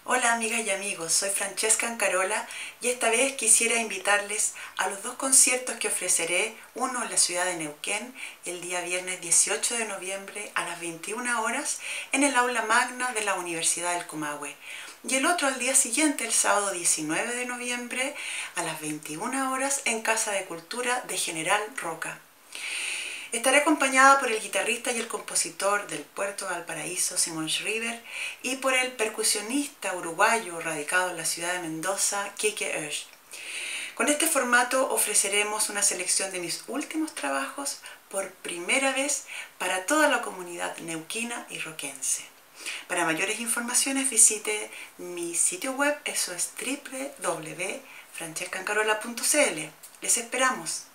Hola amigas y amigos, soy Francesca Ancarola y esta vez quisiera invitarles a los dos conciertos que ofreceré, uno en la ciudad de Neuquén el día viernes 18 de noviembre a las 21 horas en el aula magna de la Universidad del Comahue y el otro al día siguiente, el sábado 19 de noviembre a las 21 horas en Casa de Cultura de General Roca. Estaré acompañada por el guitarrista y el compositor del Puerto de Valparaíso, Simón Schreiber, y por el percusionista uruguayo radicado en la ciudad de Mendoza, Kike Oesch. Con este formato ofreceremos una selección de mis últimos trabajos por primera vez para toda la comunidad neuquina y roquense. Para mayores informaciones visite mi sitio web, eso es www.francescaancarola.cl. Les esperamos.